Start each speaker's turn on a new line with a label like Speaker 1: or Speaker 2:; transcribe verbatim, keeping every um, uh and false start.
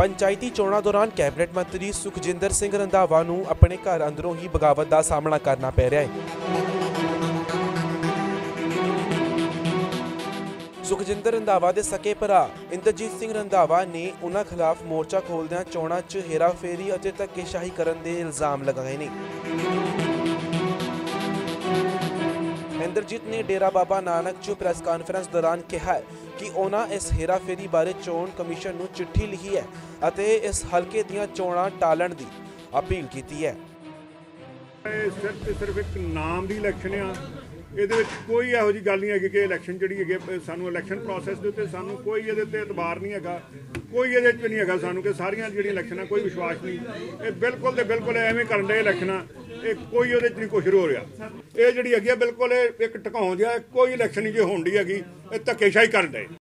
Speaker 1: पंचायती चोणां दौरान कैबिनेट मंत्री सुखजिंदर सिंह रंधावा नूं अपने घर अंदरों ही बगावत का सामना करना पै रहा है। सुखजिंदर रंधावा के सके भरा इंद्रजीत सिंह रंधावा ने उन्हां खिलाफ मोर्चा खोलदिआं चोणां च हेराफेरी अते धक्केशाही करन दे इल्जाम लगाए ने। इंद्रजीत ने डेरा बाबा नानक च प्रेस कॉन्फ्रेंस दौरान कहा कि उन्होंने इस हेराफेरी बारे चोण कमीशन नूं चिट्ठी लिखी है अते इस हलके दीआं चोणां टालण दी अपील की है।
Speaker 2: सिर्फ सिर्फ एक नाम की इलैक्शन आ, ਇਹਦੇ ਵਿੱਚ ਕੋਈ ਇਹੋ ਜਿਹੀ ਗੱਲ ਨਹੀਂ ਹੈਗੀ ਕਿ ਇਲੈਕਸ਼ਨ ਜਿਹੜੀ ਹੈਗੀ ਸਾਨੂੰ ਇਲੈਕਸ਼ਨ ਪ੍ਰੋਸੈਸ ਦੇ ਉੱਤੇ ਸਾਨੂੰ ਕੋਈ ਇਹਦੇ ਉੱਤੇ ਇਤਬਾਰ ਨਹੀਂ ਹੈਗਾ, ਕੋਈ ਇਹਦੇ ਵਿੱਚ ਨਹੀਂ ਹੈਗਾ ਸਾਨੂੰ ਕਿ ਸਾਰੀਆਂ ਜਿਹੜੀਆਂ ਇਲੈਕਸ਼ਨਾਂ ਕੋਈ ਵਿਸ਼ਵਾਸ ਨਹੀਂ। ਇਹ ਬਿਲਕੁਲ ਤੇ ਬਿਲਕੁਲ ਐਵੇਂ ਕਰਨ ਦੇ ਇਲੈਕਸ਼ਨਾਂ, ਇਹ ਕੋਈ ਉਹਦੇ 'ਚ ਨਹੀਂ ਕੁਛ ਹੋ ਰਿਹਾ। ਇਹ ਜਿਹੜੀ ਹੈਗੀ ਆ ਬਿਲਕੁਲ ਇੱਕ ਟਿਕਾਉਣ ਜਿਹਾ ਕੋਈ ਇਲੈਕਸ਼ਨ ਨਹੀਂ ਜੇ ਹੋਣ ਦੀ ਹੈਗੀ, ਇਹ ਧੱਕੇਸ਼ਾਹੀ ਕਰਨ ਦੇ।